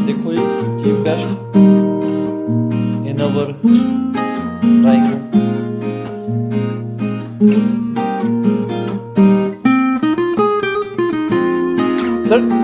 देखो ये chief guest in our drawing room. Sir